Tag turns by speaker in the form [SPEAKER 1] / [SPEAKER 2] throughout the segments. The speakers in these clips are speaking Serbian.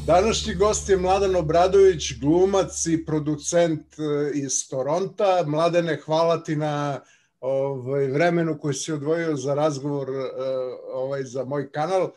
[SPEAKER 1] Današnji gost je Mladen Obradović, glumac i producent iz Toronta. Mladene, hvala ti na vremenu koji si odvojio za razgovor za moj kanal.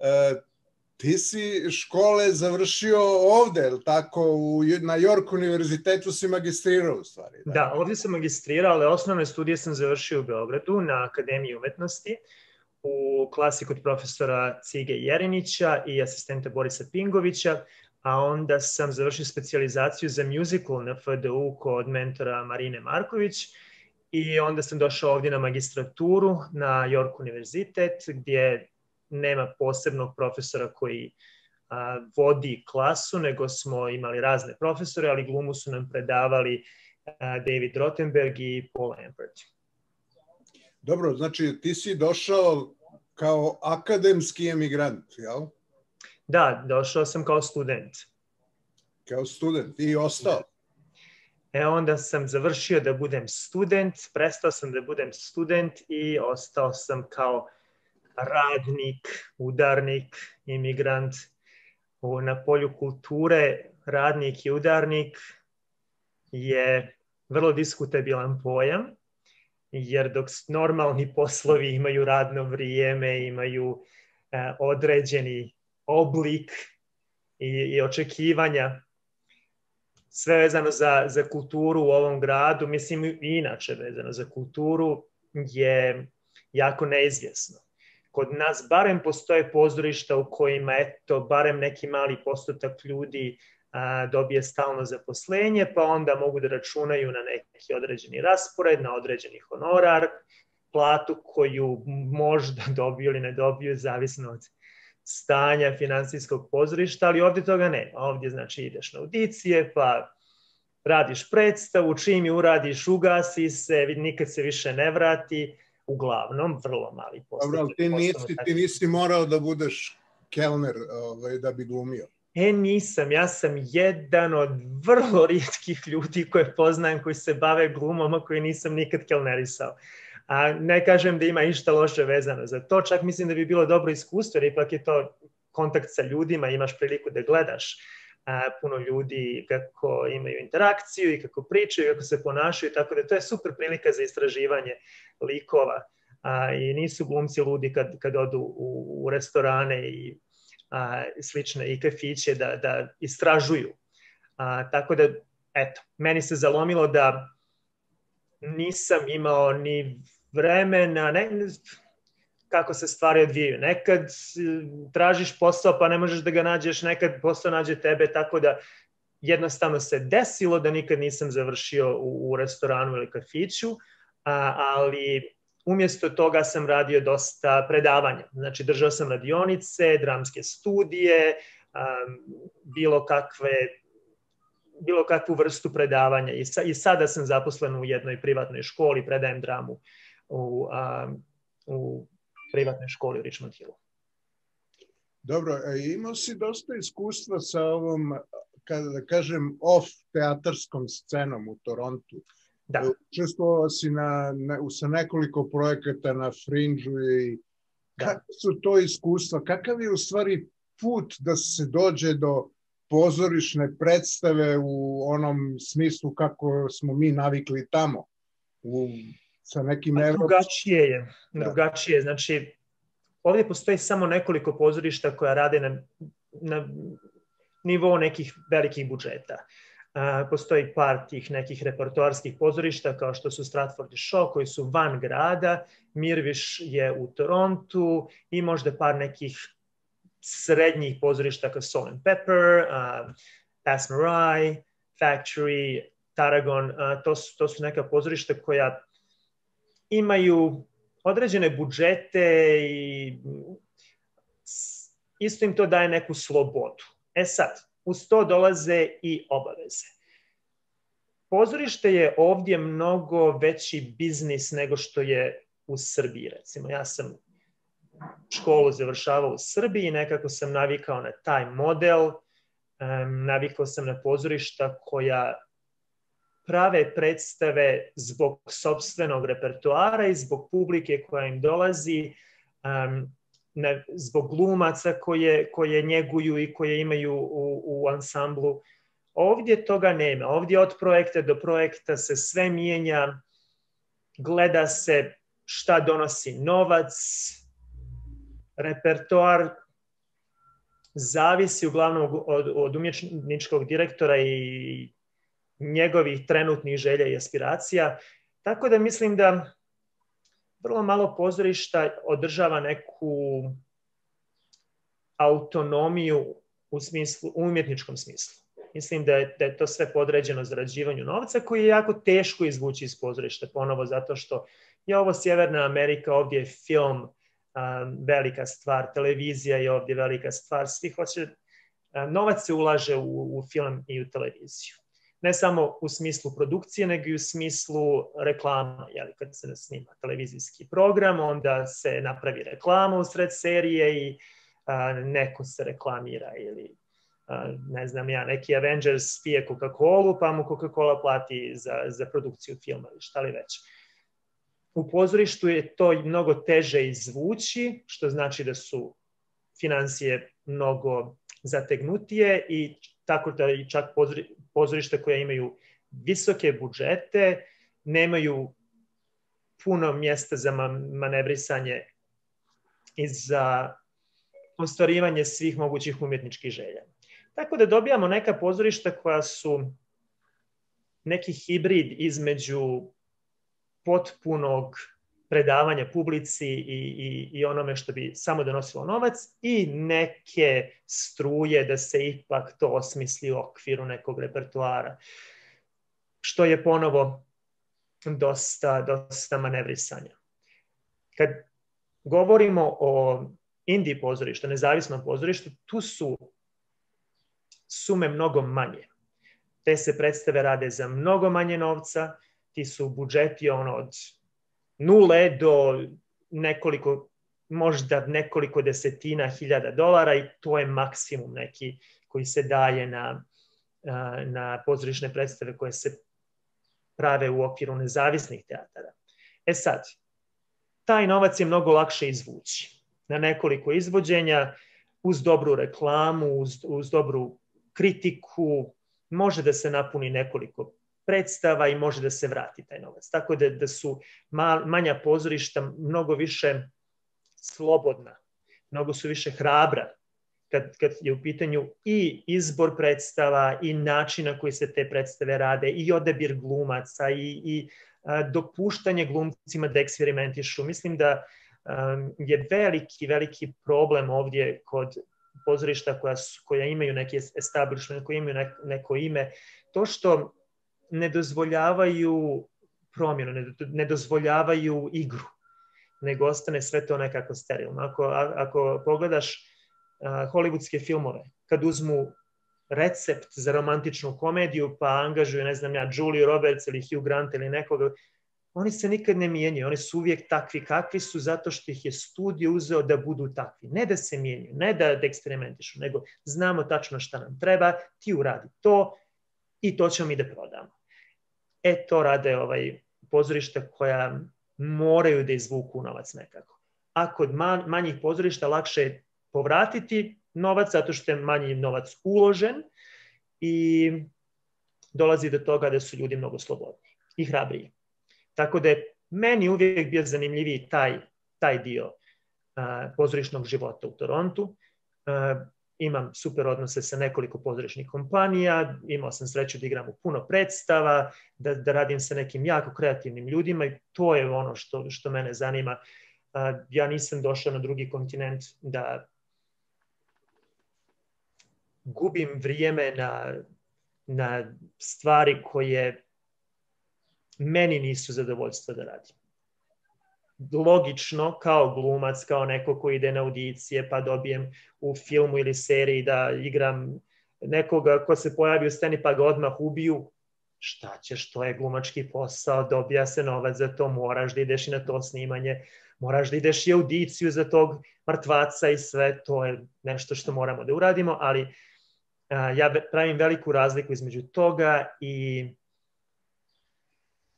[SPEAKER 1] Ti si škole završio ovde, je li tako? Na York univerzitetu si magistrirao u stvari.
[SPEAKER 2] Da, ovdje sam magistrirao, ali osnovne studije sam završio u Beogradu na Akademiji umetnosti u klasi kod profesora Cige Jerinića i asistenta Borisa Pingovića, a onda sam završio specijalizaciju za musical na FDU kod mentora Marine Marković i onda sam došao ovdje na magistraturu na York univerzitet gdje nema posebnog profesora koji vodi klasu, nego smo imali razne profesore, ali glumu su nam predavali David Rothenberg i Paul Ampert.
[SPEAKER 1] Dobro, znači ti si došao kao akademski emigrant, jel?
[SPEAKER 2] Da, došao sam kao student.
[SPEAKER 1] Kao student i ostao?
[SPEAKER 2] Onda sam završio da budem student, prestao sam da budem student i ostao sam kao radnik, udarnik, imigrant. Na polju kulture radnik i udarnik je vrlo diskutabilan pojam, jer dok normalni poslovi imaju radno vrijeme, imaju određeni oblik i očekivanja, sve vezano za kulturu u ovom gradu, mislim i inače vezano za kulturu, je jako neizvjesno. Kod nas barem postoje pozorišta u kojima, barem neki mali postotak ljudi dobije stalno zaposlenje, pa onda mogu da računaju na neki određeni raspored, na određeni honorar, platu koju možda dobiju ili ne dobiju, zavisno od stanja finansijskog pozorišta, ali ovdje toga nema. Ovdje znači ideš na audicije, pa radiš predstavu, čim je uradiš, ugasi se, nikad se više ne vrati, uglavnom vrlo mali postotak.
[SPEAKER 1] Dobro, ti nisi morao da budeš kelner da bi glumio.
[SPEAKER 2] Nisam. Ja sam jedan od vrlo rijetkih ljudi koje poznajem koji se bave glumom, a koji nisam nikad kelnerisao. A ne kažem da ima išta loše vezano za to, čak mislim da bi bilo dobro iskustvo, jer ipak je to kontakt sa ljudima, imaš priliku da gledaš puno ljudi kako imaju interakciju i kako pričaju i kako se ponašaju, tako da to je super prilika za istraživanje likova. I nisu glumci ludi kad odu u restorane i slične i kafiće da istražuju. Tako da, eto, meni se zalomilo da nisam imao ni vremena, kako se stvari odvijaju. Nekad tražiš posao pa ne možeš da ga nađeš, nekad posao nađe tebe, tako da jednostavno se desilo da nikad nisam završio u restoranu ili kafiću, ali umjesto toga sam radio dosta predavanja. Znači, držao sam radionice, dramske studije, bilo kakvu vrstu predavanja. I sada sam zaposlen u jednoj privatnoj školi, predajem dramu u privatnoj školi u Richmond Hillu.
[SPEAKER 1] Dobro, imao si dosta iskustva sa ovom, kada kažem, off-teatarskom scenom u Torontu.
[SPEAKER 2] Da.
[SPEAKER 1] Učestvovao si sa nekoliko projekata na Fringe-u i kakve su to iskustva? Kakav je u stvari put da se dođe do pozorišne predstave u onom smislu kako smo mi navikli tamo? Sa nekim
[SPEAKER 2] Drugačije je. Znači, ovdje postoji samo nekoliko pozorišta koja rade na nivou nekih velikih budžeta. Postoji par tih nekih repertoarskih pozorišta kao što su Stratford i Shaw koji su van grada, Mirviš je u Torontu i možda par nekih srednjih pozorišta kao Salt and Pepper, Passe Muraille, Factory, Tarragon. To su neka pozorišta koja imaju određene budžete i isto im to daje neku slobodu. Sad, uz to dolaze i obaveze. Pozorište je ovdje mnogo veći biznis nego što je u Srbiji, recimo. Ja sam školu završavao u Srbiji i nekako sam navikao na taj model, navikao sam na pozorišta koja prave predstave zbog sopstvenog repertoara i zbog publike koja im dolazi, zbog glumaca koje njeguju i koje imaju u ansamblu. Ovdje toga nema. Ovdje od projekta do projekta se sve mijenja, gleda se šta donosi novac, repertoar zavisi uglavnom od umjetničkog direktora i njegovih trenutnih želja i aspiracija. Tako da mislim da vrlo malo pozorišta održava neku autonomiju u umjetničkom smislu. Mislim da je to sve podređeno zarađivanju novca koji je jako teško izvući iz pozorišta. Ponovo zato što je ovo Sjeverna Amerika, ovdje je film velika stvar, televizija je ovdje velika stvar. Svi hoće, novac se ulaže u film i u televiziju. Ne samo u smislu produkcije, nego i u smislu reklama. Kad se snima televizijski program, onda se napravi reklama usred serije i neko se reklamira ili ne znam ja, neki Avengers pije Coca-Colu, pa mu Coca-Cola plati za produkciju filma ili šta li već. U pozorištu je to mnogo teže izvući, što znači da su financije mnogo zategnutije i tako da i čak pozorišta koje imaju visoke budžete nemaju puno mjesta za manevrisanje i za ostvarivanje svih mogućih umjetničkih želja. Tako da dobijamo neka pozorišta koja su neki hibrid između potpunog predavanja publici i onome što bi samo donosilo novac i neke struje da se ipak to osmisli u okviru nekog repertoara. Što je ponovo dosta manevrisanja. Kad govorimo o indie pozorištu, nezavisnom pozorištu, tu su sume mnogo manje. Te se predstave rade za mnogo manje novca, ti su budžeti od 0 do možda nekoliko desetina hiljada dolara i to je maksimum neki koji se daje na pozorišne predstave koje se prave u okviru nezavisnih teatara. Sad, taj novac je mnogo lakše izvući na nekoliko izvođenja, uz dobru reklamu, uz dobru kritiku, može da se napuni nekoliko predstava i može da se vrati taj novac. Tako da su manja pozorišta mnogo više slobodna, mnogo su više hrabra kad je u pitanju i izbor predstava i način na koji se te predstave rade i odabir glumaca i dopuštanje glumcima da eksperimentišu. Mislim da je veliki problem ovdje kod pozorišta koja imaju neki establishment, koja imaju neko ime, to što ne dozvoljavaju promjenu, ne dozvoljavaju igru, nego ostane sve to nekako sterilno. Ako pogledaš hollywoodske filmove, kad uzmu recept za romantičnu komediju pa angažuju, ne znam ja, Julia Roberts ili Hugh Grant ili nekoga, oni se nikad ne mijenjaju, oni su uvijek takvi kakvi su zato što ih je studio uzeo da budu takvi. Ne da se mijenjaju, ne da eksperimentišu, nego znamo tačno šta nam treba, ti uradi to i to ćemo mi da prodamo. To rade pozorišta koja moraju da izvuku novac nekako. A kod manjih pozorišta lakše je povratiti novac zato što je manji novac uložen i dolazi do toga da su ljudi mnogo slobodniji i hrabriji. Tako da je meni uvijek bio zanimljiviji taj dio pozorišnog života u Torontu. Imam super odnose sa nekoliko pozorišnih kompanija, imao sam sreću da igram u puno predstava, da radim sa nekim jako kreativnim ljudima i to je ono što mene zanima. Ja nisam došao na drugi kontinent da gubim vrijeme na stvari koje meni nisu zadovoljstvo da radim. Logično, kao glumac, kao neko ko ide na audicije, pa dobijem u filmu ili seriji da igram nekoga ko se pojavi u sceni pa ga odmah ubiju. Šta ćeš, to je glumački posao, dobija se novac za to, moraš da ideš i na to snimanje, moraš da ideš i audiciju za tog mrtvaca i sve, to je nešto što moramo da uradimo, ali ja pravim veliku razliku između toga i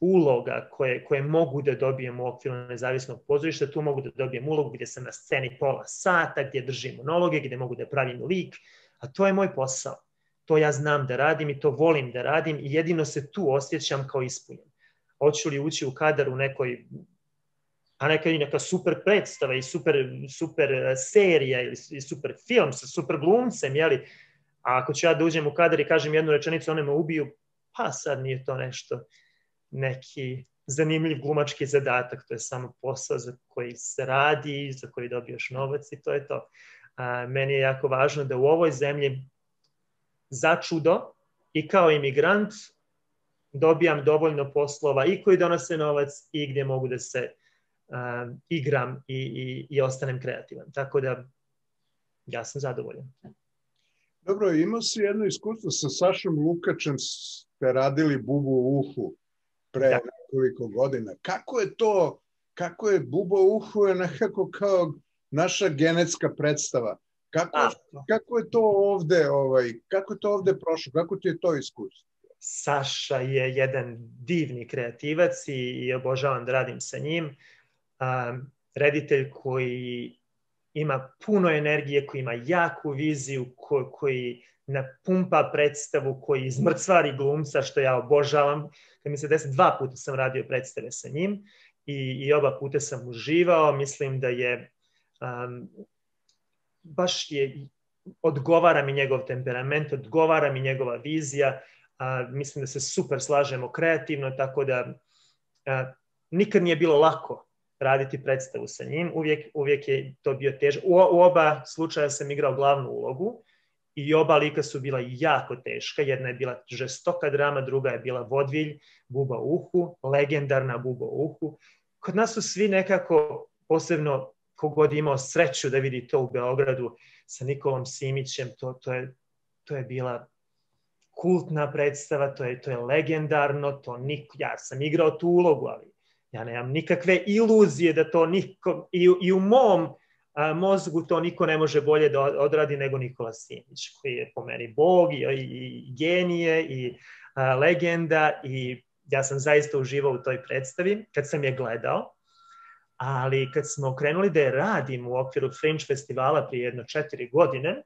[SPEAKER 2] uloga koje mogu da dobijem u okviru nezavisnog pozorišta. Tu mogu da dobijem ulogu gdje sam na sceni pola sata, gdje držim monologe, gdje mogu da pravim lik, a to je moj posao. To ja znam da radim i to volim da radim i jedino se tu osjećam kao ispunjen. Hoću li ući u kadar u nekoj, a neka super predstava i super serija ili super film sa super glumcem, jeli? A ako ću ja da uđem u kadar i kažem jednu rečenicu, one me ubiju, pa sad nije to nešto, neki zanimljiv glumački zadatak, to je samo posao za koji se radi, za koji dobijaš novac i to je to. Meni je jako važno da u ovoj zemlji začudo i kao imigrant dobijam dovoljno poslova i koji donose novac i gdje mogu da se igram i ostanem kreativan. Tako da ja sam zadovoljan.
[SPEAKER 1] Dobro, imao si jedno iskustvo sa Sašom Lukačem, ste radili Bubu u uhu pre nekoliko godina. Kako je Buba u uhu je nekako kao naša genetska predstava. Kako je to ovde prošlo? Kako ti je to iskustvo?
[SPEAKER 2] Saša je jedan divni kreativac i obožavam da radim sa njim. Reditelj koji ima puno energije, koji ima jaku viziju, koji napumpa predstavu, koji izmrcvari glumca, što ja obožavam. Kad mi se desi, 2 puta sam radio predstave sa njim i oba puta sam uživao. Mislim da je odgovara mi njegov temperament, odgovara mi njegova vizija. Mislim da se super slažemo kreativno, tako da nikad nije bilo lako raditi predstavu sa njim. Uvijek je to bio težak. U oba slučaja sam igrao glavnu ulogu i oba lika su bila jako teška. Jedna je bila žestoka drama, druga je bila vodvilj, Buba u uhu, legendarna Buba u uhu. Kod nas su svi nekako, posebno kogod imao sreću da vidi to u Beogradu sa Nikolom Simićem, to je bila kultna predstava, to je legendarno, ja sam igrao tu ulogu, ali ja nemam nikakve iluzije da to niko, i u mom mozgu to niko ne može bolje da odradi nego Nikola Simić, koji je po meni bog i genije i legenda, i ja sam zaista uživao u toj predstavi kad sam je gledao, ali kad smo krenuli da je radim u okviru Fringe festivala prije jedno 4 godine,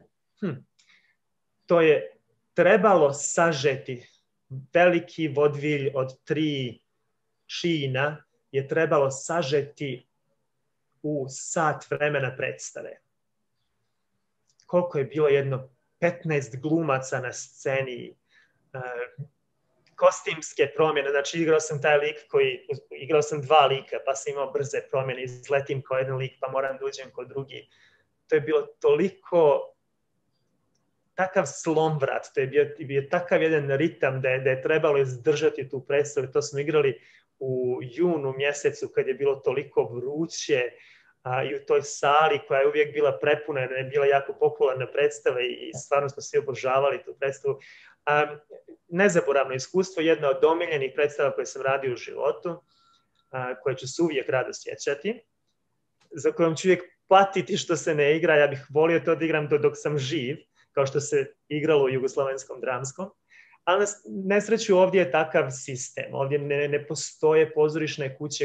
[SPEAKER 2] to je trebalo sažeti veliki vodvilj od 3 šina, je trebalo sažeti u sat vremena predstave. Koliko je bilo? Jedno 15 glumaca na sceni, kostimske promjene, znači igrao sam taj lik igrao sam 2 lika, pa sam imao brze promjene, izletim kao jedan lik, pa moram da uđem kao drugi. To je bilo toliko takav slomvrat, to je bio takav jedan ritam da je trebalo izdržati tu predstavu. To smo igrali u junu mjesecu kad je bilo toliko vruće i u toj sali koja je uvijek bila prepuna, jer je bila jako popularna predstava i stvarno smo svi obožavali tu predstavu. Nezaboravno iskustvo, jedna od omiljenih predstava koje sam radio u životu, koje ću se uvijek rado sjećati, za kojom ću uvijek patiti što se ne igra. Ja bih volio to da igram dok sam živ, kao što se igralo u Jugoslavenskom dramskom. Ali na nesreću ovdje je takav sistem. Ovdje ne postoje pozorišne kuće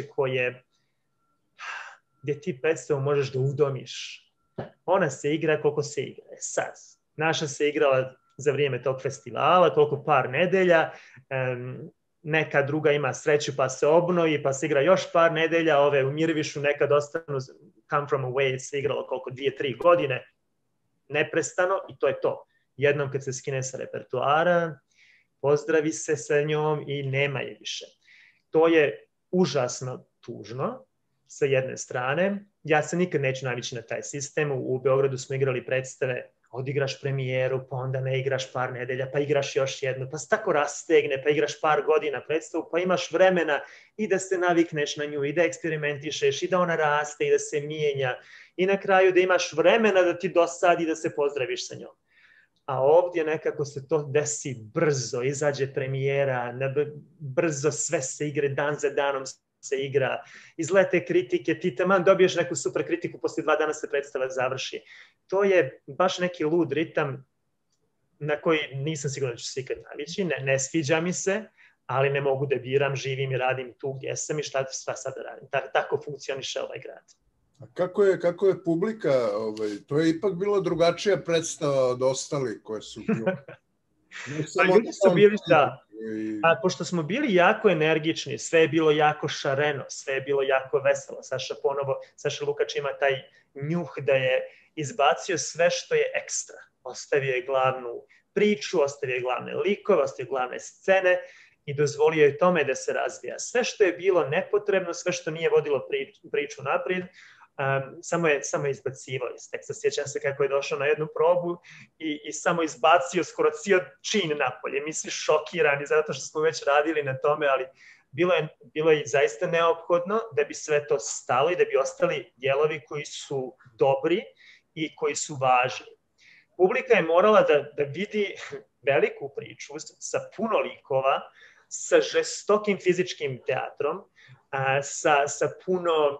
[SPEAKER 2] gdje ti predstavu možeš da udomiš. Ona se igra koliko se igra. Sad, naša se igrala za vrijeme tog festivala, koliko par nedelja, neka druga ima sreću pa se obnovi, pa se igra još par nedelja, ove u Mirvišu nekad ostanu, Come From Away se igralo koliko 2-3 godine, neprestano, i to je to. Jednom kad se skine sa repertoara, pozdravi se sa njom i nema je više. To je užasno tužno sa jedne strane. Ja se nikad neću navići na taj sistem. U Beogradu smo igrali predstave, odigraš premijeru, pa onda ne igraš par nedelja, pa igraš još jednu, pa se tako rastegne, pa igraš par godina predstavu, pa imaš vremena i da se navikneš na nju, i da eksperimentišeš, i da ona raste, i da se mijenja, i na kraju da imaš vremena da ti dosadi da se pozdraviš sa njom. A ovdje nekako se to desi brzo, izađe premijera, brzo sve se igre, dan za danom se igra, izlete kritike, ti taman dobiješ neku super kritiku, poslije 2 dana se predstava završi. To je baš neki lud ritam na koji nisam siguran da ću se ikad navići, ne sviđa mi se, ali ne mogu da biram, živim i radim tu gdje sam i šta sad da radim. Tako funkcioniše ovaj grad.
[SPEAKER 1] A kako je publika? To je ipak bila drugačija predstava od ostalih koje su bile.
[SPEAKER 2] Ljudi su bili, da, pošto smo bili jako energični, sve je bilo jako šareno, sve je bilo jako veselo. Saša Lukač ima taj njuh da je izbacio sve što je ekstra. Ostavio je glavnu priču, ostavio je glavne likove, ostavio je glavne scene i dozvolio je tome da se razvija. Sve što je bilo nepotrebno, sve što nije vodilo priču naprijed, samo je izbacivao iz teksta. Sjećam se kako je došao na jednu probu i samo izbacio skoro cijel čin napolje. Mi svi šokirani zato što smo već radili na tome, ali bilo je zaista neophodno da bi sve to stalo i da bi ostali dijelovi koji su dobri i koji su važni. Publika je morala da vidi veliku priču sa puno likova, sa žestokim fizičkim teatrom, sa puno...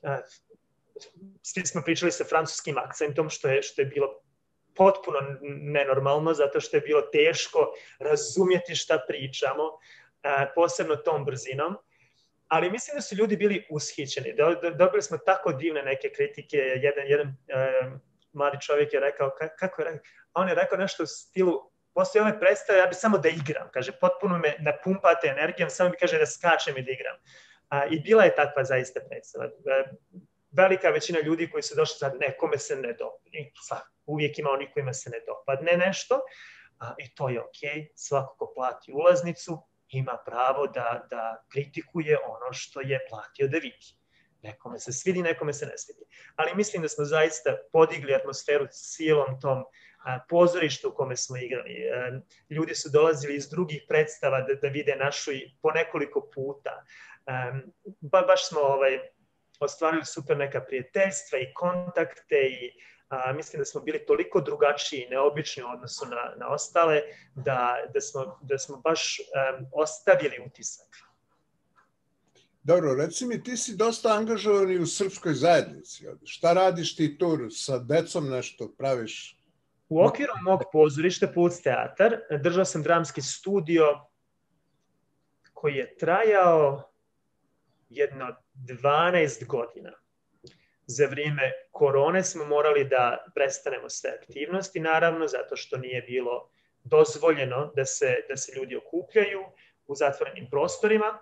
[SPEAKER 2] Svi smo pričali sa francuskim akcentom, što je bilo potpuno nenormalno, zato što je bilo teško razumjeti šta pričamo, posebno tom brzinom. Ali mislim da su ljudi bili ushićeni. Dobili smo tako divne neke kritike. Jedan mladi čovjek je rekao, kako je rekao? On je rekao nešto u stilu, poslije ove predstave ja bi samo da igram. Kaže, potpuno me napumpate energijom, samo bi kaže da skačem i da igram. I bila je takva zaista predstava. Velika većina ljudi koji su došli sad, nekome se ne dopadne. Uvijek ima onih kojima se ne dopadne nešto i to je okej. Svako ko plati ulaznicu ima pravo da kritikuje ono što je platio da vidi. Nekome se svidi, nekome se ne svidi. Ali mislim da smo zaista podigli atmosferu cijelom tom pozorištu u kome smo igrali. Ljudi su dolazili iz drugih predstava da vide našu i po nekoliko puta. Baš smo ostvarili super neka prijateljstva i kontakte i mislim da smo bili toliko drugačiji i neobični u odnosu na ostale da smo baš ostavili utisak.
[SPEAKER 1] Dobro, reci mi, ti si dosta angažovan i u srpskoj zajednici. Šta radiš ti tu? Sa decom nešto praviš?
[SPEAKER 2] U okviru mog pozorišta Puc teatar držao sam dramski studio koji je trajao jedno 12 godina. Za vrijeme korone smo morali da prestanemo sve aktivnosti, naravno, zato što nije bilo dozvoljeno da se ljudi okupljaju u zatvorenim prostorima.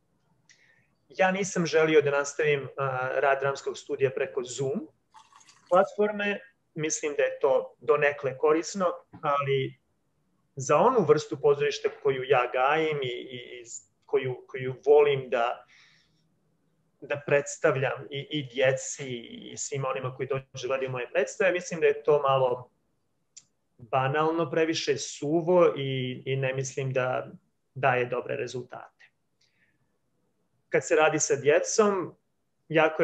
[SPEAKER 2] Ja nisam želio da nastavim rad dramskog studija preko Zoom platforme. Mislim da je to donekle korisno, ali za onu vrstu pozorišta koju ja gajim i koju volim da predstavljam i djeci i svima onima koji dođu gledaju moje predstave, mislim da je to malo banalno, previše suvo i ne mislim da daje dobre rezultate. Kad se radi sa djecom, jako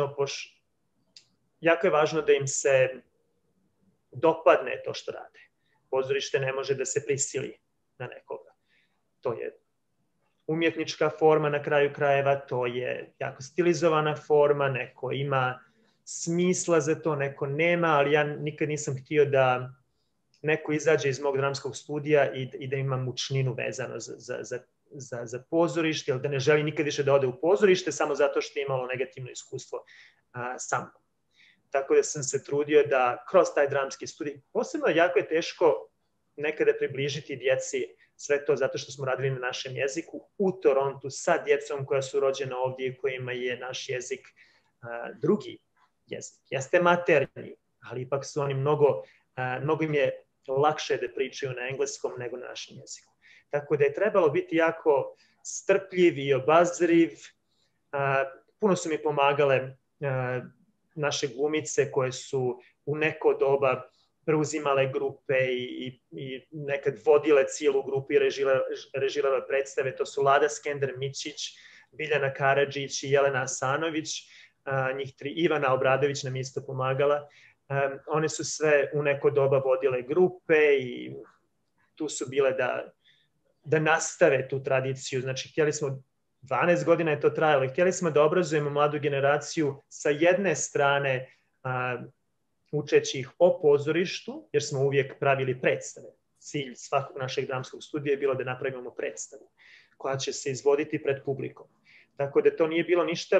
[SPEAKER 2] je važno da im se dopadne to što rade. Pozorište ne može da se prisili na nekoga. To je umjetnička forma na kraju krajeva, to je jako stilizovana forma, neko ima smisla za to, neko nema, ali ja nikad nisam htio da neko izađe iz mog dramskog studija i da ima mučninu vezano za pozorište, ili da ne želi nikad više da ode u pozorište samo zato što je imalo negativno iskustvo sa mnom. Tako da sam se trudio da kroz taj dramski studij, posebno jako je teško nekada približiti djeci sve to zato što smo radili na našem jeziku u Torontu sa djecom koja su rođena ovdje i kojima je naš jezik drugi jezik. Jeste maternji, ali ipak su oni mnogo im je lakše da pričaju na engleskom nego na našem jeziku. Tako da je trebalo biti jako strpljiv i obazriv. Puno su mi pomagale naše glumice koje su u neko doba preuzimale grupe i nekad vodile cijelu grupu i režirale predstave. To su Lada Skender-Mičić, Biljana Karadžić i Jelena Asanović. Njih tri, Ivana Obradović nam isto pomagala. One su sve u neko doba vodile grupe i tu su bile da nastave tu tradiciju. Znači, htjeli smo, 12 godina je to trajalo, htjeli smo da obrazujemo mladu generaciju sa jedne strane učeći ih o pozorištu, jer smo uvijek pravili predstave. Cilj svakog našeg dramskog studija je bilo da napravimo predstavu koja će se izvoditi pred publikom. Tako da to nije bilo ništa,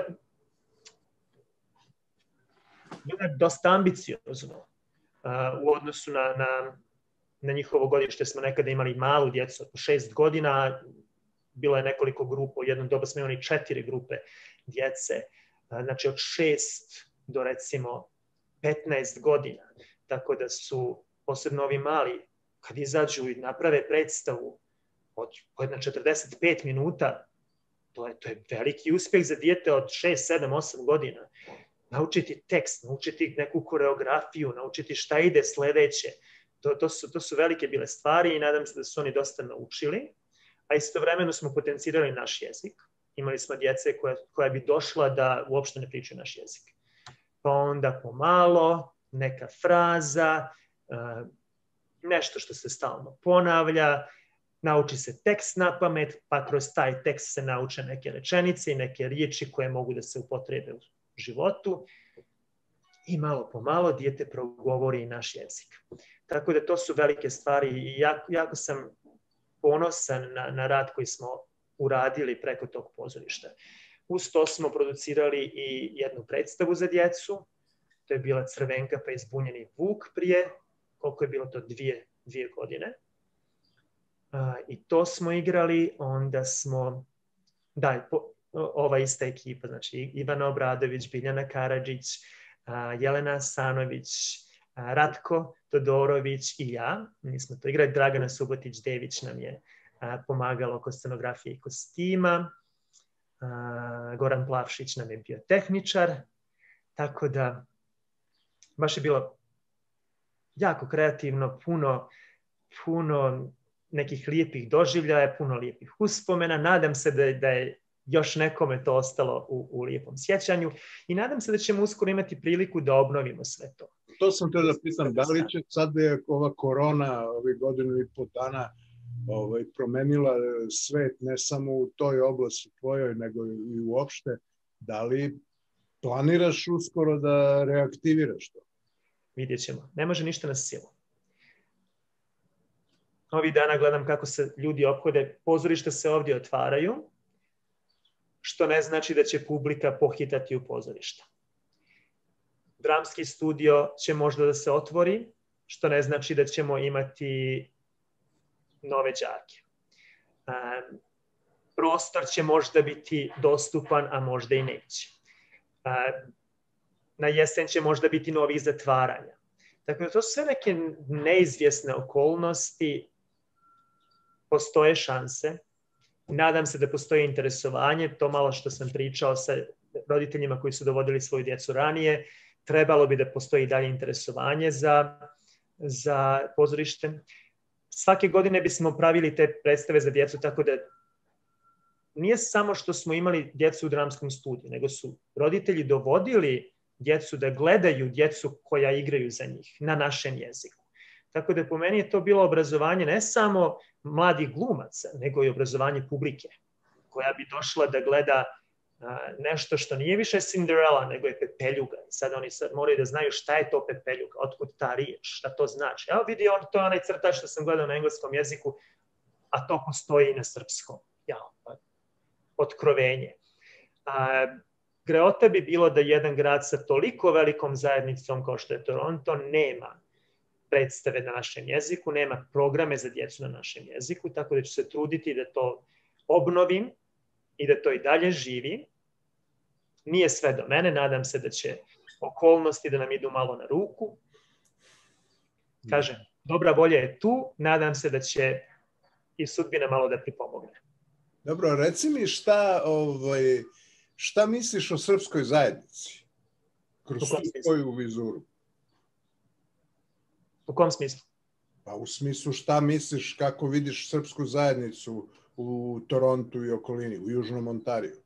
[SPEAKER 2] bilo je dosta ambiciozno u odnosu na njihovo godište. Smo nekada imali malu djecu, oko 6 godina, bilo je nekoliko grupa, u jednom dobu smo imali 4 grupe djece, znači od 6 do recimo 15 godina. Tako da su posebno ovi mali, kad izađu i naprave predstavu od 45 minuta, to je veliki uspjeh za dijete od 6, 7, 8 godina. Naučiti tekst, naučiti neku koreografiju, naučiti šta ide sljedeće. To su velike bile stvari i nadam se da su oni dosta naučili. A istovremeno smo potencirali naš jezik. Imali smo djece koja bi došla da uopšte ne pričaju naš jezik. Pa onda pomalo, neka fraza, nešto što se stalno ponavlja, nauči se tekst na pamet, pa kroz taj tekst se nauče neke rečenice i neke riječi koje mogu da se upotrebe u životu. I malo po malo dijete progovori naš jezik. Tako da to su velike stvari i jako sam ponosan na rad koji smo uradili preko tog pozorišta. Uz to smo producirali i jednu predstavu za djecu. To je bila Crvenka pa izbunjeni vuk prije, koliko je bilo to, 2 godine. I to smo igrali, onda smo, ova ista ekipa, znači Ivana Obradović, Biljana Karadžić, Jelena Asanović, Ratko Todorović i ja. Mi smo to igrali, Dragana Subotić-Dević nam je pomagala oko scenografije i kostima. Goran Plavšić nam je bio tehničar. Tako da baš je bilo jako kreativno, puno nekih lijepih doživljaja, puno lijepih uspomena. Nadam se da je još nekome to ostalo u lijepom sjećanju i nadam se da ćemo uskoro imati priliku da obnovimo sve to.
[SPEAKER 1] To sam te da pitam, da li će sad je ova korona ovih godinu i po dana promenila svet, ne samo u toj oblasti tvojoj, nego i uopšte, da li planiraš uskoro da reaktiviraš to?
[SPEAKER 2] Vidjet ćemo. Ne može ništa na silu. Ovih dana gledam kako se ljudi ophode. Pozorišta se ovdje otvaraju, što ne znači da će publika pohitati u pozorišta. Dramski studio će možda da se otvori, što ne znači da ćemo imati nove đake. Prostor će možda biti dostupan, a možda i neće. Na jesen će možda biti novih zatvaranja. Dakle, to su sve neke neizvjesne okolnosti. Postoje šanse. Nadam se da postoji interesovanje. To malo što sam pričao sa roditeljima koji su dovodili svoju djecu ranije. Trebalo bi da postoji dalje interesovanje za pozorište. Svake godine bismo pravili te predstave za djecu, tako da nije samo što smo imali djecu u dramskom studiju, nego su roditelji dovodili djecu da gledaju djecu koja igraju za njih na našem jeziku. Tako da po meni je to bilo obrazovanje ne samo mladih glumaca, nego i obrazovanje publike, koja bi došla da gleda nešto što nije više Cinderella, nego je pepeljuga. I sad oni moraju da znaju šta je to pepeljuga, otkud ta riječ, šta to znači. Evo vidi, to je onaj crtač što sam gledao na engleskom jeziku, a to postoji i na srpskom. Otkrovenje. Greota bi bilo da jedan grad sa toliko velikom zajednicom kao što je Toronto nema predstave na našem jeziku, nema programe za djecu na našem jeziku, tako da ću se truditi da to obnovim i da to i dalje živi. Nije sve do mene, nadam se da će okolnosti da nam idu malo na ruku. Kažem, dobra volja je tu, nadam se da će i sudbina malo da pripomogne.
[SPEAKER 1] Dobro, reci mi šta misliš o srpskoj zajednici? Kroz svoju vizuru.
[SPEAKER 2] U kom smislu?
[SPEAKER 1] Pa u smislu šta misliš, kako vidiš srpsku zajednicu u Torontu i okolini, u Južnom Ontariju?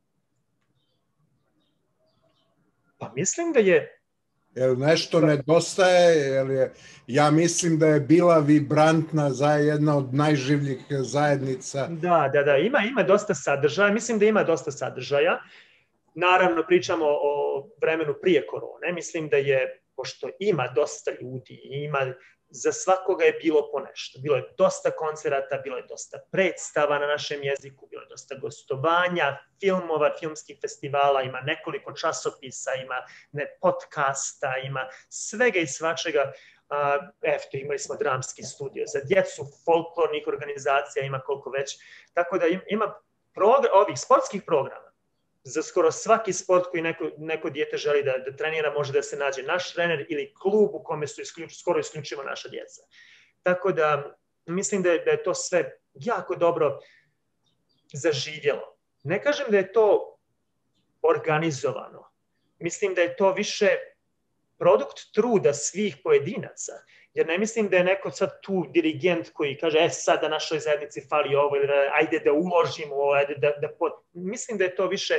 [SPEAKER 2] Pa mislim da je...
[SPEAKER 1] Jel nešto nedostaje? Ja mislim da je bila vibrantna jedna od najživljih zajednica.
[SPEAKER 2] Da. Ima dosta sadržaja. Mislim da ima dosta sadržaja. Naravno, pričamo o vremenu prije korone. Mislim da je, pošto ima dosta ljudi, ima za svakoga je bilo po nešto. Bilo je dosta koncerata, bilo je dosta predstava na našem jeziku, bilo je dosta gostovanja, filmova, filmskih festivala, ima nekoliko časopisa, ima podcasta, ima svega i svačega. Imali smo dramski studio za djecu, folklornih organizacija, ima koliko već. Tako da ima ovih sportskih programa. Za skoro svaki sport koji neko dijete želi da trenira, može da se nađe naš trener ili klub u kome su skoro isključivo naša djeca. Tako da mislim da je to sve jako dobro zaživjelo. Ne kažem da je to organizovano. Mislim da je to više produkt truda svih pojedinaca. Jer ne mislim da je neko sad tu dirigent koji kaže sad da našoj zajednici fali ovo ili ajde da uložimo ovo, mislim da je to više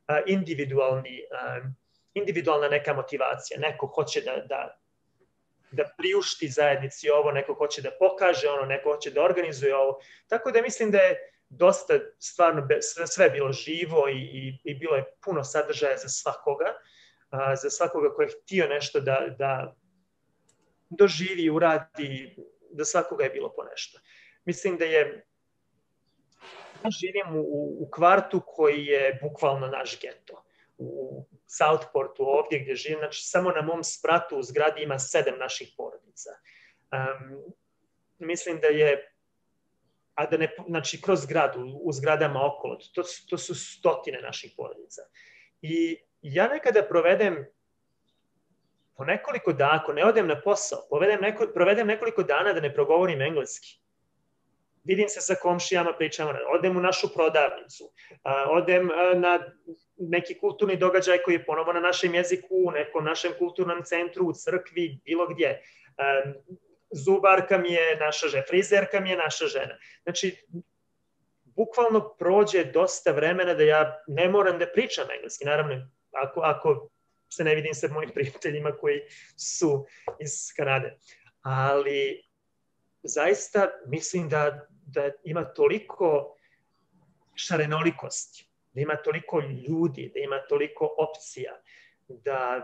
[SPEAKER 2] individualna neka motivacija. Neko hoće da priušti zajednici ovo, neko hoće da pokaže ono, neko hoće da organizuje ovo. Tako da mislim da je dosta stvarno sve bilo živo i bilo je puno sadržaja za svakoga ko je htio nešto da doživi, uradi, da svakoga je bilo po nešto. Mislim da ja živim u kvartu koji je bukvalno naš geto. U Southportu ovdje gdje živim, znači samo na mom spratu u zgradi ima 7 naših porodica. Mislim da je, znači kroz zgradu, u zgradama okolo, to su stotine naših porodica. I ja nekada provedem po nekoliko dana, ako ne odem na posao, provedem nekoliko dana da ne progovorim engleski. Vidim se sa komšijama, pričamo, odem u našu prodavnicu, odem na neki kulturni događaj koji je ponovo na našem jeziku, u nekom našem kulturnom centru, u crkvi, bilo gdje. Zubarka mi je naša žena, frizerka mi je naša žena. Znači, bukvalno prođe dosta vremena da ja ne moram da pričam engleski. Naravno, ako se ne vidim sa mojim prijateljima koji su iz Kanade. Ali zaista mislim da ima toliko šarenolikosti, da ima toliko ljudi, da ima toliko opcija, da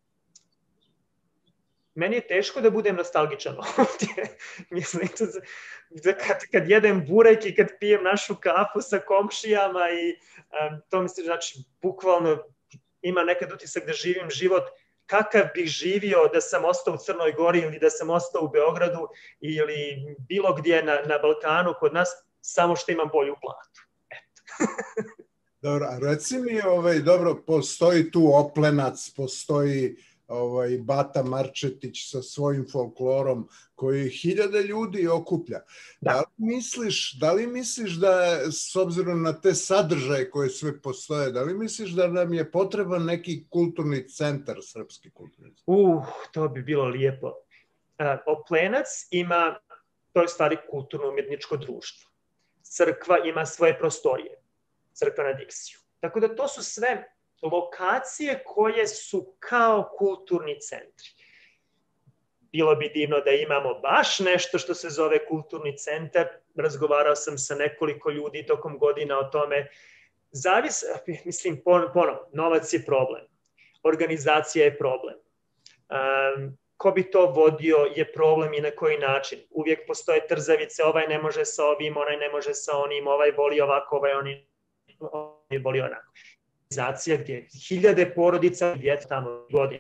[SPEAKER 2] meni je teško da budem nostalgičan ovdje. Mislim da kad jedem burek i kad pijem našu kafu sa komšijama i to mi se znači bukvalno ima nekad utisak da živim život kakav bih živio da sam ostao u Crnoj Gori ili da sam ostao u Beogradu ili bilo gdje na Balkanu kod nas, samo što imam bolju platu.
[SPEAKER 1] Dobro, a reci mi, dobro, postoji tu Oplenac, postoji Bata Marčetić sa svojim folklorom koji hiljade ljudi okuplja. Da li misliš da, s obzirom na te sadržaje koje sve postoje, da li misliš da nam je potreban neki kulturni centar, srpski kulturni centar?
[SPEAKER 2] To bi bilo lijepo. Oplenac ima, to je stvari kulturno-umjetničko društvo. Crkva ima svoje prostorije, crkva na Diksiju. Tako da to su sve lokacije koje su kao kulturni centri. Bilo bi divno da imamo baš nešto što se zove kulturni centar. Razgovarao sam sa nekoliko ljudi tokom godina o tome. Mislim, ponovno, novac je problem. Organizacija je problem. Ko bi to vodio je problem i na koji način. Uvijek postoje trzavice, ovaj ne može sa ovim, onaj ne može sa onim, ovaj voli ovako, ovaj voli onako. Gdje hiljade porodica djeca tamo godina.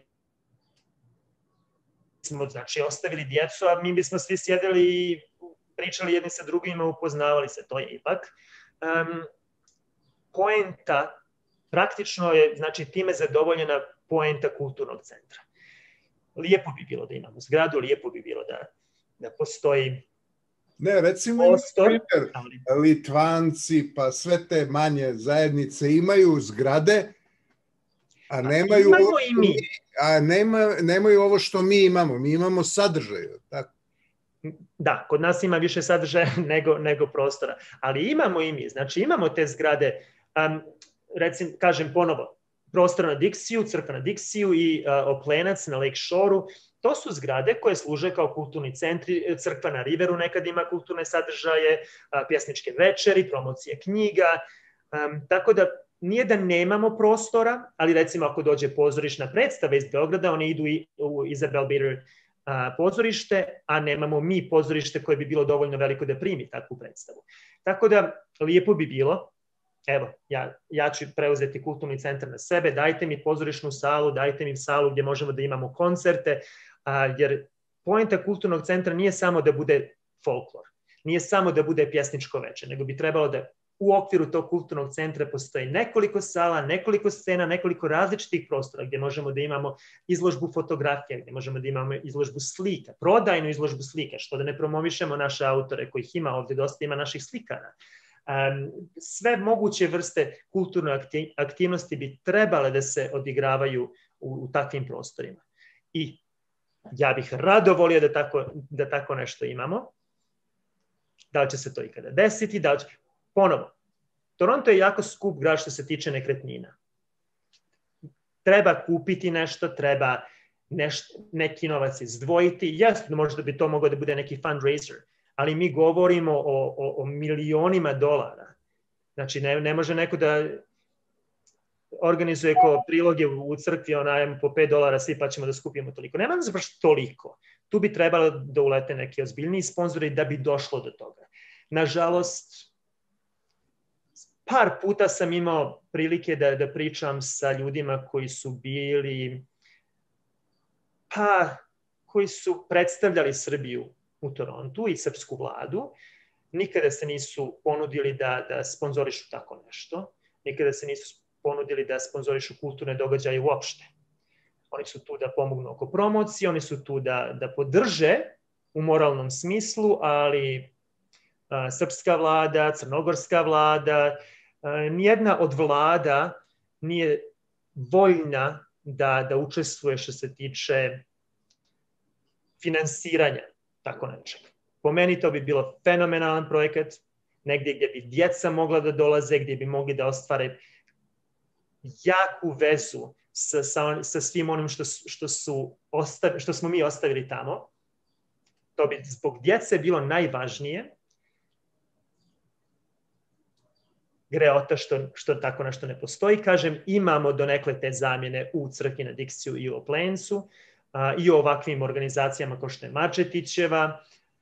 [SPEAKER 2] Smo znači ostavili djecu, a mi bismo svi sjedili i pričali jedni sa drugima, upoznavali se. To je ipak poenta, praktično je znači time zadovoljena poenta kulturnog centra. Lijepo bi bilo da imamo zgradu, lijepo bi bilo da postoji.
[SPEAKER 1] Ne, recimo, Litvanci, pa sve te manje zajednice imaju zgrade, a nemaju ovo što mi imamo. Mi imamo sadržaj. Tako?
[SPEAKER 2] Da, kod nas ima više sadržaja nego prostora. Ali imamo i mi. Znači, imamo te zgrade, recimo, kažem ponovo, prostor na Diksiju, crkva na Diksiju i Oplenac na Lake Shore-u. To su zgrade koje služe kao kulturni centri, crkva na Riveru nekad ima kulturne sadržaje, pjesničke večeri, promocije knjiga, tako da nije da nemamo prostora, ali recimo ako dođe pozorišna predstava iz Beograda, oni idu u Isabel Bader pozorište, a nemamo mi pozorište koje bi bilo dovoljno veliko da primi takvu predstavu. Tako da lijepo bi bilo, evo, ja ću preuzeti kulturni centar na sebe, dajte mi pozorišnu salu, dajte mi salu gdje možemo da imamo koncerte, jer poenta kulturnog centra nije samo da bude folklor, nije samo da bude pjesničko veče, nego bi trebalo da u okviru tog kulturnog centra postoji nekoliko sala, nekoliko scena, nekoliko različitih prostora gdje možemo da imamo izložbu fotografija, gdje možemo da imamo izložbu slika, prodajnu izložbu slika, što da ne promovišemo naše autore kojih ima ovdje dosta, ima naših slikara. Sve moguće vrste kulturne aktivnosti bi trebale da se odigravaju u takvim prostorima. I ja bih rado volio da tako nešto imamo. Da li će se to ikada desiti? Ponovo, Toronto je jako skup grad što se tiče nekretnina. Treba kupiti nešto, treba neki novac izdvojiti. Jasno, možda bi to moglo da bude neki fundraiser, ali mi govorimo o milionima dolara. Znači, ne može neko da organizuje kao priloge u crkvi, po $5 svi pa ćemo da skupimo toliko. Nema nas baš toliko. Tu bi trebalo da ulete neki ozbiljniji sponzori da bi došlo do toga. Nažalost, par puta sam imao prilike da pričam sa ljudima koji su bili, koji su predstavljali Srbiju u Torontu i srpsku vladu. Nikada se nisu ponudili da sponzorišu tako nešto. Nikada se nisu ponudili da sponzorišu kulturne događaje uopšte. Oni su tu da pomognu oko promocije, oni su tu da podrže u moralnom smislu, ali srpska vlada, crnogorska vlada, nijedna od vlada nije voljna da učestvuje što se tiče finansiranja tako nečeg. Po meni to bi bilo fenomenalan projekat, negdje gdje bi djeca mogla da dolaze, gdje bi mogli da ostvare jaku vezu sa svim onim što smo mi ostavili tamo. To bi zbog djece bilo najvažnije. Greota što tako nešto ne postoji. Kažem, imamo donekle te zamjene u crkvi na Dixiju i u Plainsu i u ovakvim organizacijama kao što je Marčetićeva.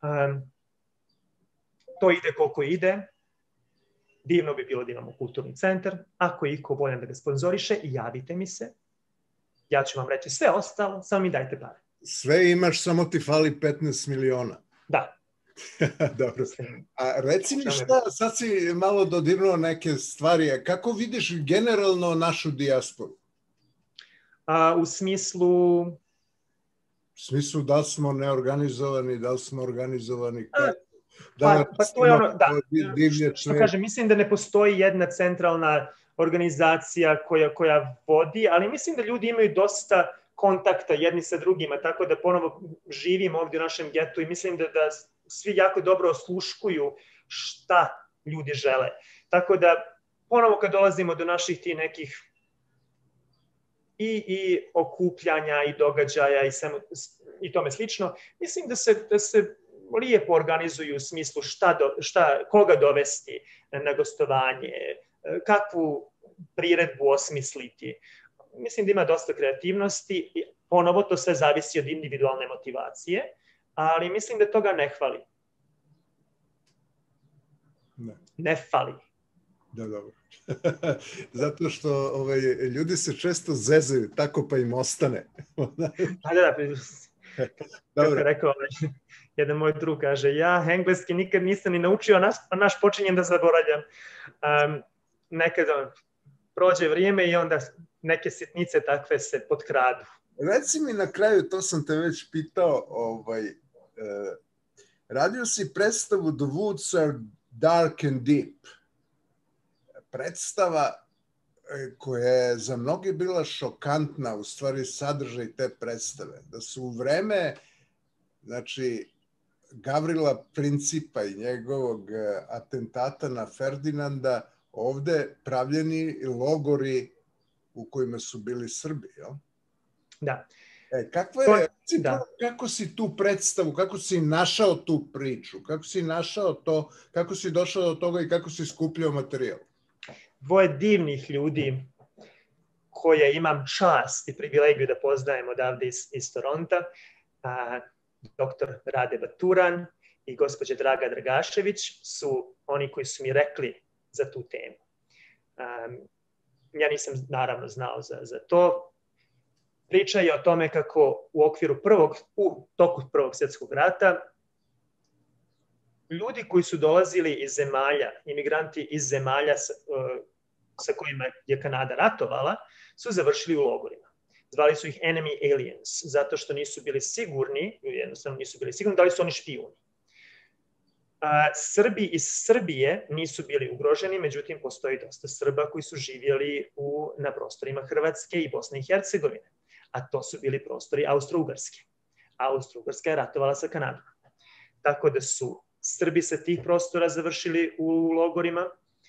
[SPEAKER 2] To ide koliko ide. Divno bi bilo da imamo kulturni centar. Ako je iko voljan da ga sponzoriše, javite mi se. Ja ću vam reći sve ostalo, samo mi dajte pare.
[SPEAKER 1] Sve imaš, samo ti fali 15 miliona.
[SPEAKER 2] Da.
[SPEAKER 1] Dobro. A reci mi šta, sad si malo dodirnuo neke stvari. Kako vidiš generalno našu dijasporu?
[SPEAKER 2] U smislu...
[SPEAKER 1] U smislu da li smo neorganizovani, da li smo organizovani?
[SPEAKER 2] Pa to je ono, što kažem, mislim da ne postoji jedna centralna organizacija koja vodi, ali mislim da ljudi imaju dosta kontakta jedni sa drugima, tako da ponovo živim ovdje u našem getu i mislim da svi jako dobro osluškuju šta ljudi žele. Tako da ponovo kad dolazimo do naših ti nekih i okupljanja i događaja i tome slično, mislim da se lijepo organizuju u smislu koga dovesti na gostovanje, kakvu priredbu osmisliti. Mislim da ima dosta kreativnosti i ponovo to sve zavisi od individualne motivacije, ali mislim da toga ne hvali. Ne fali.
[SPEAKER 1] Da, dobro. Zato što ljudi se često zezaju, tako pa im ostane.
[SPEAKER 2] Da. Kako je rekao jedan moj drug, kaže, ja engleski nikad nisam ni naučio, a naš počinjem da zaboravljam. Nekad prođe vrijeme i onda neke sitnice takve se potkradu.
[SPEAKER 1] Reci mi na kraju, to sam te već pitao, radio si predstavu The Woods Are Dark and Deep. Predstava koja je za mnoge bila šokantna, u stvari sadržaj te predstave. Da su u vreme, znači, Gavrila Principa i njegovog atentata na Ferdinanda ovde pravljeni logori u kojima su bili Srbi, jel?
[SPEAKER 2] Da.
[SPEAKER 1] Kako si tu predstavu, kako si našao tu priču, kako si našao to, kako si došao do toga i kako si skupljao materijal?
[SPEAKER 2] Dvoje divnih ljudi koje imam čast i privilegiju da poznajem odavde iz Toronta. dr. Rade Baturan i gospođa Draga Dragašević su oni koji su mi rekli za tu temu. Ja nisam naravno znao za to. Priča je o tome kako u toku Prvog svjetskog rata ljudi koji su dolazili iz zemalja, imigranti iz zemalja sa kojima je Kanada ratovala, su završili u logorima. Zvali su ih enemy aliens, zato što nisu bili sigurni, jednostavno nisu bili sigurni da li su oni špijuni. Srbi iz Srbije nisu bili ugroženi, međutim postoji dosta Srba koji su živjeli na prostorima Hrvatske i Bosne i Hercegovine, a to su bili prostori Austro-Ugarske. Austro-Ugarska je ratovala sa Kanadom. Tako da su Srbi sa tih prostora završili u logorima,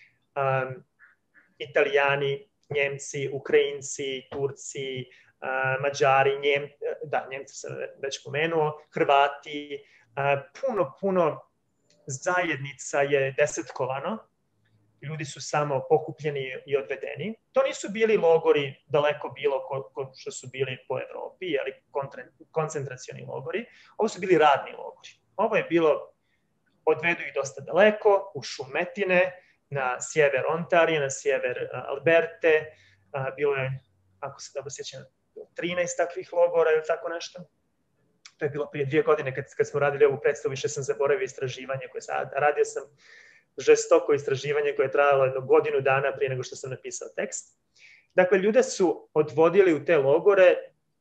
[SPEAKER 2] Italijani, Njemci, Ukrajinci, Turci, Mađari, Njemci sam već pomenuo, Hrvati, puno zajednica je desetkovano, ljudi su samo pokupljeni i odvedeni. To nisu bili logori daleko bilo što su bili po Evropi, ali koncentracioni logori. Ovo su bili radni logori. Ovo je bilo, odvedu ih dosta daleko, u šumetine, na sjever Ontarija, na sjever Alberte. Bilo je, ako se dobro sjećam, 13 takvih logora ili tako nešto. To je bilo prije 2 godine kad smo radili ovu predstavu, više sam zaboravio istraživanje koje sam radio sam žestoko istraživanje koje je trajalo 1 godinu dana prije nego što sam napisao tekst. Dakle, ljude su odvodili u te logore,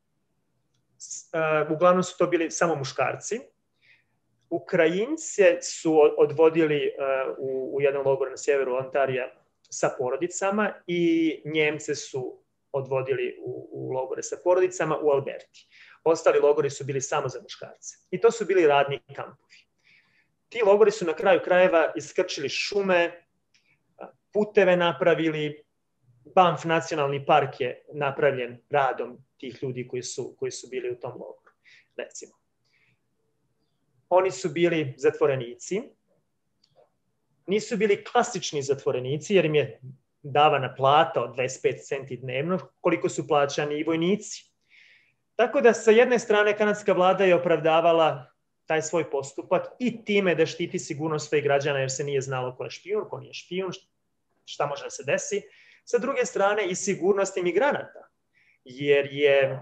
[SPEAKER 2] uglavnom su to bili samo muškarci. Ukrajince su odvodili u jedan logor na sjeveru Ontarija sa porodicama i Njemce su odvodili u logore sa porodicama u Alberti. Ostali logori su bili samo za muškarce. I to su bili radni kampovi. Ti logori su na kraju krajeva iskrčili šume, puteve napravili, Banff nacionalni park je napravljen radom tih ljudi koji su bili u tom logoru, recimo. Oni su bili zatvorenici, nisu bili klasični zatvorenici jer im je davana plata od 25 centi dnevno, koliko su plaćani i vojnici. Tako da sa jedne strane kanadska vlada je opravdavala taj svoj postupak i time da štiti sigurnost svojih građana jer se nije znalo ko je špijun, ko nije špijun, šta može da se desi. Sa druge strane i sigurnost imigranata, jer je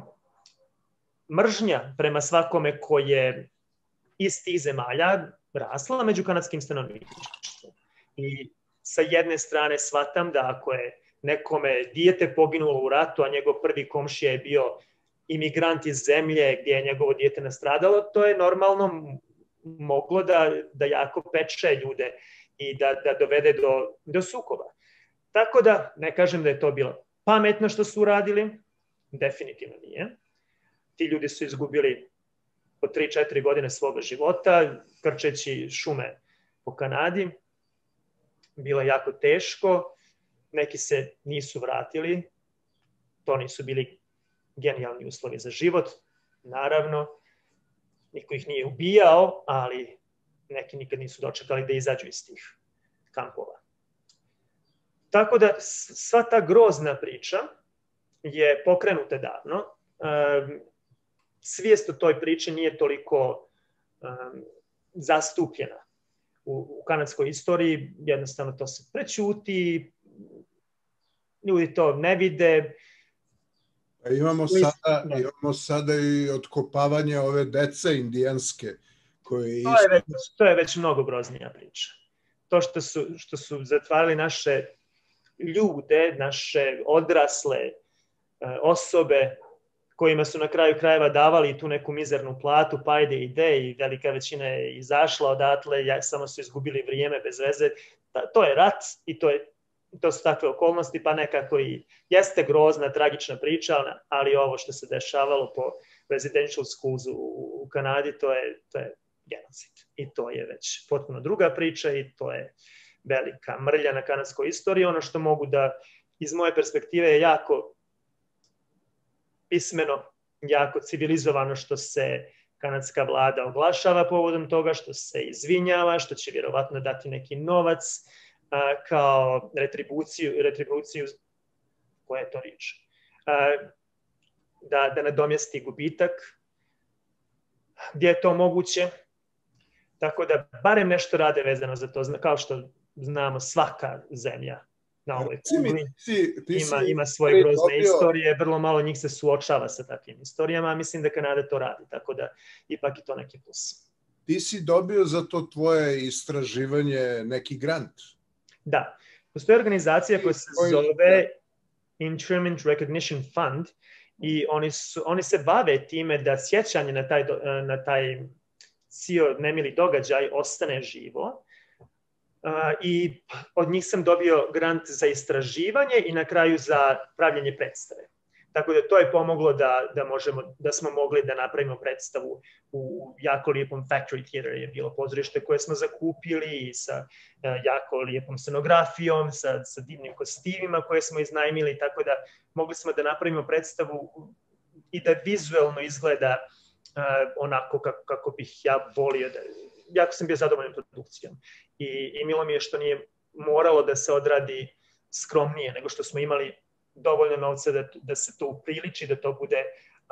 [SPEAKER 2] mržnja prema svakome ko je iz tih zemalja rasla među kanadskim stanovništvom. I sa jedne strane shvatam da ako je nekome dijete poginulo u ratu, a njegov prvi komšija je bio imigrant iz zemlje gdje je njegovo dijete nastradalo, to je normalno moglo da jako peče ljude i da dovede do sukoba. Tako da, ne kažem da je to bilo pametno što su uradili, definitivno nije. Ti ljudi su izgubili po 3-4 godine svoga života, krčeći šume po Kanadi. Bilo je jako teško, neki se nisu vratili, to nisu bili genijalni uslovi za život, naravno, niko ih nije ubijao, ali neki nikad nisu dočekali da izađu iz tih kampova. Tako da sva ta grozna priča je pokrenuta davno. Svijest o toj priči nije toliko zastupljena u kanadskoj istoriji, jednostavno to se prećuti, ljudi to ne vide.
[SPEAKER 1] Imamo sada i otkopavanje ove dece indijanske.
[SPEAKER 2] To je već mnogo groznija priča. To što su zatvarali naše ljude, naše odrasle osobe, kojima su na kraju krajeva davali tu neku mizernu platu, pa ide i velika većina je izašla odatle, samo su izgubili vrijeme bez veze. To je rat i to su takve okolnosti, pa nekako i jeste grozna, tragična priča, ali ovo što se dešavalo po residential schools u Kanadi, to je genocid. I to je već potpuno druga priča i to je velika mrlja na kanadskoj istoriji. Ono što mogu da, iz moje perspektive, je jako pismeno, jako civilizovano što se kanadska vlada oglašava povodom toga, što se izvinjava, što će vjerovatno dati neki novac kao retribuciju, koja je to riječ, da nadomjesti gubitak. gdje je to moguće. Tako da barem nešto rade vezano za to, kao što znamo svaka zemlja na ovoj kugli ima svoje grozne istorije, vrlo malo njih se suočava sa takvim istorijama, a mislim da Kanada to radi, tako da ipak je to neki plus.
[SPEAKER 1] Ti si dobio za to tvoje istraživanje neki grant?
[SPEAKER 2] Da, postoji organizacija koja se zove Internment Recognition Fund i oni se bave time da sjećanje na taj cijel nemili događaj ostane živo. I od njih sam dobio grant za istraživanje i na kraju za pravljenje predstave. Tako da to je pomoglo da smo mogli da napravimo predstavu u jako lijepom Factory Theater. Je bilo pozorište koje smo zakupili i sa jako lijepom scenografijom, sa divnim kostimima koje smo iznajmili, tako da mogli smo da napravimo predstavu i da vizuelno izgleda onako kako bih ja volio. Jako sam bio zadovoljan produkcijom. I milo mi je što nije moralo da se odradi skromnije, nego što smo imali dovoljno novca da se to upriliči, da to bude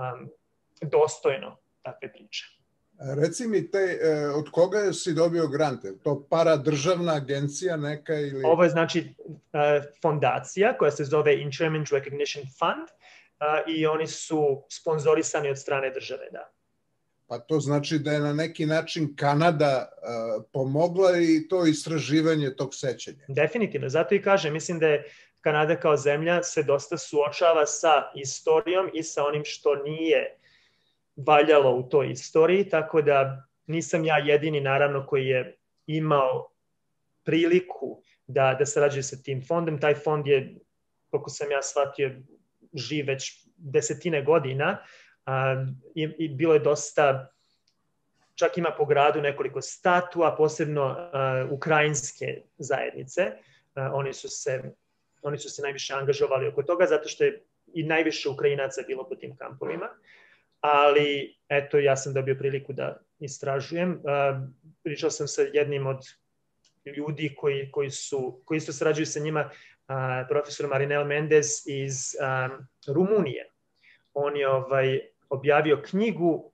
[SPEAKER 2] dostojno takve priče.
[SPEAKER 1] Reci mi, od koga si dobio grante? To paradržavna agencija neka ili...
[SPEAKER 2] Ovo je znači fondacija koja se zove Internment Recognition Fund i oni su sponzorisani od strane države, da.
[SPEAKER 1] Pa to znači da je na neki način Kanada pomogla i to istraživanje tog sećanja.
[SPEAKER 2] Definitivno, zato i kažem, mislim da je Kanada kao zemlja se dosta suočava sa istorijom i sa onim što nije valjalo u toj istoriji, tako da nisam ja jedini naravno koji je imao priliku da sarađuje sa tim fondom. Taj fond je, koliko sam ja shvatio, živ već desetine godina i bilo je dosta, čak ima po gradu nekoliko statua, posebno ukrajinske zajednice. Oni su se najviše angažovali oko toga, zato što je i najviše Ukrajinaca bilo po tim kampovima. Ali, eto, ja sam dobio priliku da istražujem. Pričao sam sa jednim od ljudi koji isto sarađuju sa njima, profesor Marinel Mendez iz Rumunije. On je objavio knjigu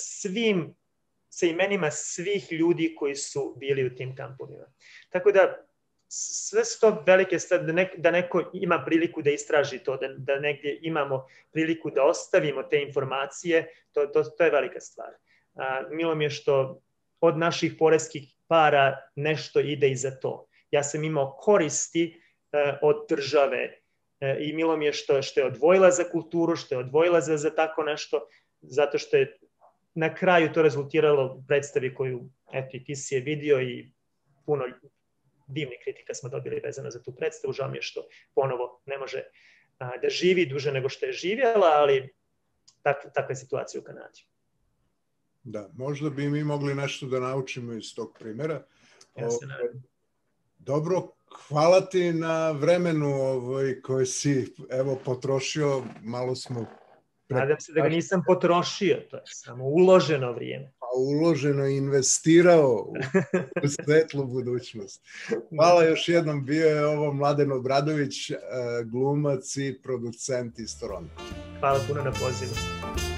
[SPEAKER 2] sa imenima svih ljudi koji su bili u tim kampovima. Tako da, sve su to velike stvari, da neko ima priliku da istraži to, da negdje imamo priliku da ostavimo te informacije, to je velika stvar. Milo mi je što od naših poreskih para nešto ide i za to. Ja sam imao koristi od države i milo mi je što je odvojila za kulturu, što je odvojila za tako nešto, zato što je na kraju to rezultiralo u predstavi koju, eto, i ti si je vidio i puno divnih kritika smo dobili vezano za tu predstavu. Žao mi je što ponovo ne može da živi duže nego što je živjela, ali takva je situacija u Kanadi.
[SPEAKER 1] Da, možda bi mi mogli nešto da naučimo iz tog primjera.
[SPEAKER 2] Ja se nadam.
[SPEAKER 1] Dobro, hvala ti na vremenu koji si potrošio, malo smo...
[SPEAKER 2] Nadam se da ga nisam potrošio, to je samo uloženo vrijeme.
[SPEAKER 1] Pa uloženo i investirao u svetlu budućnost. Hvala još jednom, bio je ovo Mladen Obradović, glumac i producent iz Toronto.
[SPEAKER 2] Hvala puno na pozivu.